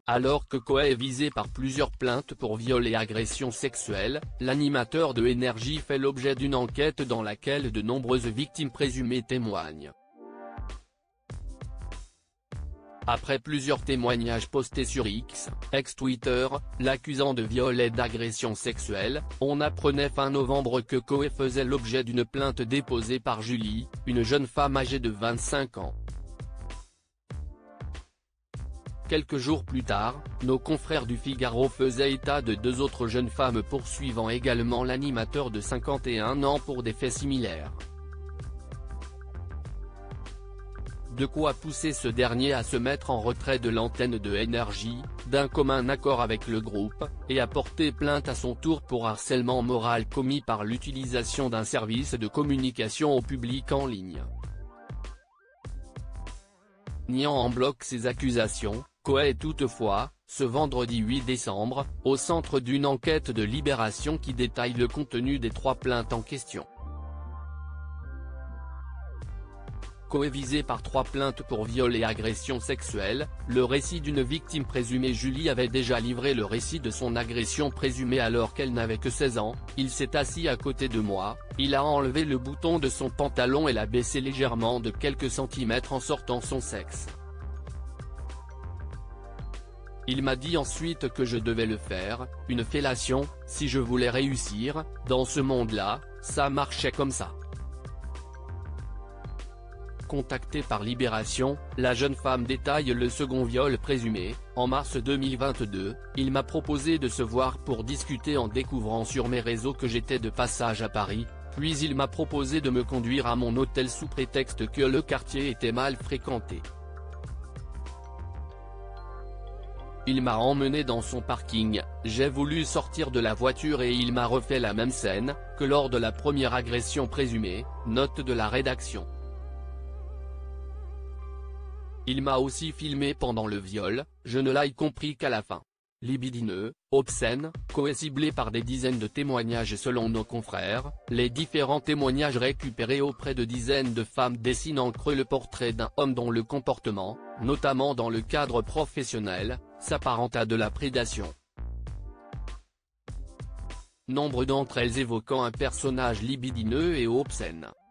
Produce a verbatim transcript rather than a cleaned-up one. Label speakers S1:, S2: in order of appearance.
S1: Alors que Coé est visé par plusieurs plaintes pour viol et agression sexuelle, l'animateur de Énergie fait l'objet d'une enquête dans laquelle de nombreuses victimes présumées témoignent. Après plusieurs témoignages postés sur X, ex-Twitter, l'accusant de viol et d'agression sexuelle, on apprenait fin novembre que Coé faisait l'objet d'une plainte déposée par Julie, une jeune femme âgée de vingt-cinq ans. Quelques jours plus tard, nos confrères du Figaro faisaient état de deux autres jeunes femmes poursuivant également l'animateur de cinquante et un ans pour des faits similaires. De quoi pousser ce dernier à se mettre en retrait de l'antenne de Énergie, d'un commun accord avec le groupe, et à porter plainte à son tour pour harcèlement moral commis par l'utilisation d'un service de communication au public en ligne. Niant en bloc ces accusations, Coé est toutefois, ce vendredi huit décembre, au centre d'une enquête de Libération qui détaille le contenu des trois plaintes en question. Coé visé par trois plaintes pour viol et agression sexuelle, le récit d'une victime présumée. Julie avait déjà livré le récit de son agression présumée alors qu'elle n'avait que seize ans, il s'est assis à côté de moi, il a enlevé le bouton de son pantalon et l'a baissé légèrement de quelques centimètres en sortant son sexe. Il m'a dit ensuite que je devais le faire, une fellation, si je voulais réussir, dans ce monde-là, ça marchait comme ça. Contactée par Libération, la jeune femme détaille le second viol présumé. En mars deux mille vingt-deux, il m'a proposé de se voir pour discuter en découvrant sur mes réseaux que j'étais de passage à Paris, puis il m'a proposé de me conduire à mon hôtel sous prétexte que le quartier était mal fréquenté. Il m'a emmené dans son parking, j'ai voulu sortir de la voiture et il m'a refait la même scène, que lors de la première agression présumée, note de la rédaction. Il m'a aussi filmé pendant le viol, je ne l'ai compris qu'à la fin. Libidineux, obscène, Coé ciblé par des dizaines de témoignages selon nos confrères, les différents témoignages récupérés auprès de dizaines de femmes dessinent en creux le portrait d'un homme dont le comportement, notamment dans le cadre professionnel, s'apparente à de la prédation. Nombre d'entre elles évoquant un personnage libidineux et obscène.